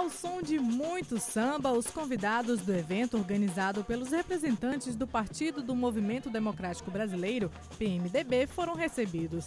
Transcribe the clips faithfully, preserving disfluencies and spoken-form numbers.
Ao som de muito samba, os convidados do evento organizado pelos representantes do Partido do Movimento Democrático Brasileiro, P M D B, foram recebidos.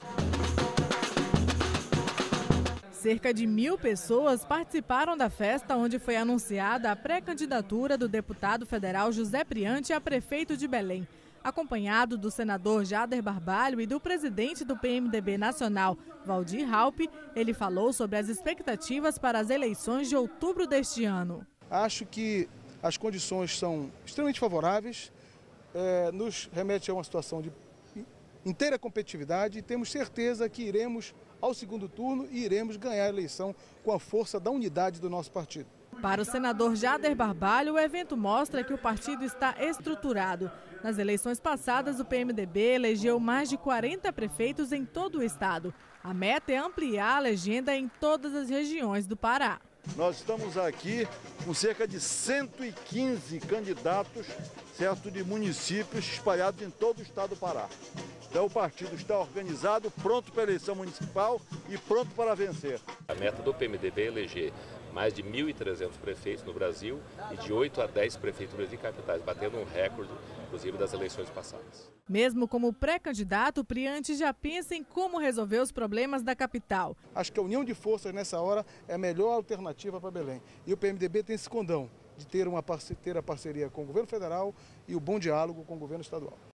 Cerca de mil pessoas participaram da festa, onde foi anunciada a pré-candidatura do deputado federal José Priante a prefeito de Belém. Acompanhado do senador Jader Barbalho e do presidente do P M D B nacional, Waldir Raupp, ele falou sobre as expectativas para as eleições de outubro deste ano. Acho que as condições são extremamente favoráveis, é, nos remete a uma situação de inteira competitividade e temos certeza que iremos ao segundo turno e iremos ganhar a eleição com a força da unidade do nosso partido. Para o senador Jader Barbalho, o evento mostra que o partido está estruturado. Nas eleições passadas, o P M D B elegeu mais de quarenta prefeitos em todo o estado. A meta é ampliar a legenda em todas as regiões do Pará. Nós estamos aqui com cerca de cento e quinze candidatos, certo, de municípios espalhados em todo o estado do Pará. Então o partido está organizado, pronto para a eleição municipal e pronto para vencer. A meta do P M D B é eleger mais de mil e trezentos prefeitos no Brasil e de oito a dez prefeituras de capitais, batendo um recorde, inclusive, das eleições passadas. Mesmo como pré-candidato, Priante já pensa em como resolver os problemas da capital. Acho que a união de forças nessa hora é a melhor alternativa para Belém. E o P M D B tem esse condão de ter, uma, ter a parceria com o governo federal e o bom diálogo com o governo estadual.